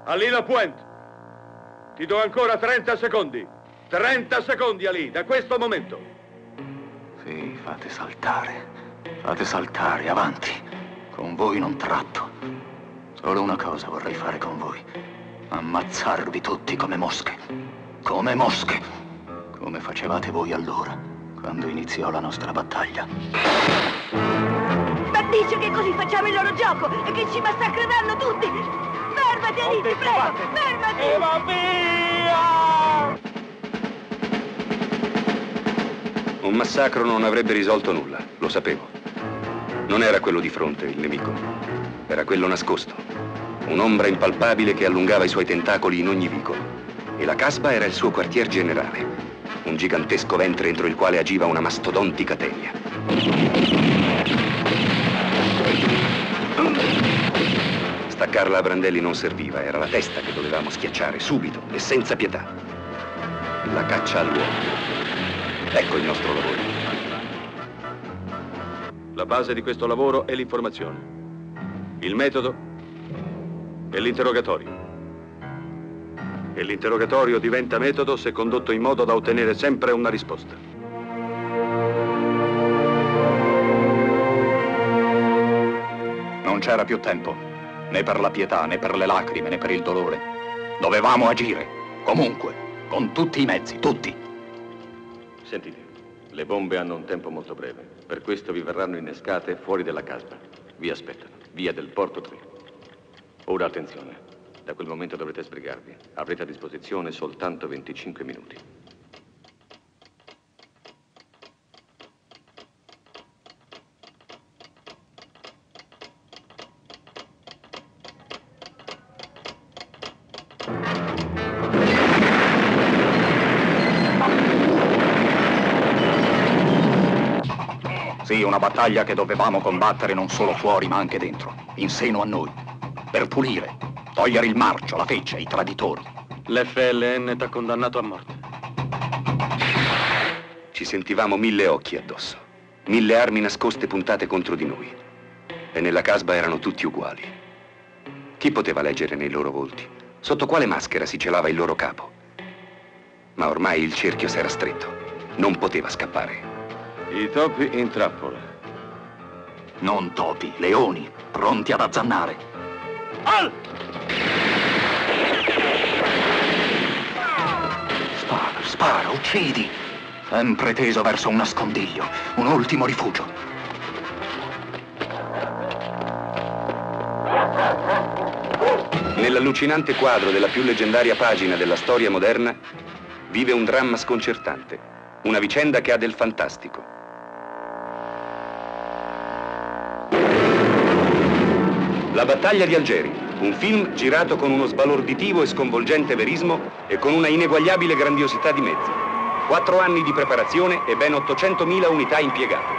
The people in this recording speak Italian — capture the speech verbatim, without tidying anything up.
Ali Lapointe, ti do ancora trenta secondi. trenta secondi, Ali, da questo momento. Sì, fate saltare. Fate saltare, avanti. Con voi non tratto. Solo una cosa vorrei fare con voi. Ammazzarvi tutti come mosche. Come mosche. Come facevate voi allora, quando iniziò la nostra battaglia. Ma dice che così facciamo il loro gioco e che ci massacreranno tutti! Fermati, Ali, ti prego! Fermati! E va via! Un massacro non avrebbe risolto nulla, lo sapevo. Non era quello di fronte il nemico, era quello nascosto. Un'ombra impalpabile che allungava i suoi tentacoli in ogni vicolo. E la Casbah era il suo quartier generale, un gigantesco ventre entro il quale agiva una mastodontica tenia. Staccarla a brandelli non serviva, era la testa che dovevamo schiacciare, subito e senza pietà. La caccia all'uomo. Ecco il nostro lavoro. La base di questo lavoro è l'informazione. Il metodo è l'interrogatorio. E l'interrogatorio diventa metodo se condotto in modo da ottenere sempre una risposta. Non c'era più tempo, né per la pietà, né per le lacrime, né per il dolore. Dovevamo agire, comunque, con tutti i mezzi, tutti. Sentite, le bombe hanno un tempo molto breve. Per questo vi verranno innescate fuori della Casbah. Vi aspettano, via del Porto tre. Ora attenzione. Da quel momento dovrete sbrigarvi. Avrete a disposizione soltanto venticinque minuti. Sì, una battaglia che dovevamo combattere non solo fuori ma anche dentro, in seno a noi, per pulire. Togliere il marcio, la feccia, i traditori. L'F L N t'ha condannato a morte. Ci sentivamo mille occhi addosso, mille armi nascoste puntate contro di noi. E nella Casbah erano tutti uguali. Chi poteva leggere nei loro volti? Sotto quale maschera si celava il loro capo? Ma ormai il cerchio s'era stretto. Non poteva scappare. I topi in trappola. Non topi, leoni, pronti ad azzannare. Al! Spara, spara, uccidi. Sempre teso verso un nascondiglio, un ultimo rifugio. Nell'allucinante quadro della più leggendaria pagina della storia moderna vive un dramma sconcertante, una vicenda che ha del fantastico. La battaglia di Algeri, un film girato con uno sbalorditivo e sconvolgente verismo e con una ineguagliabile grandiosità di mezzi. Quattro anni di preparazione e ben ottocentomila unità impiegate.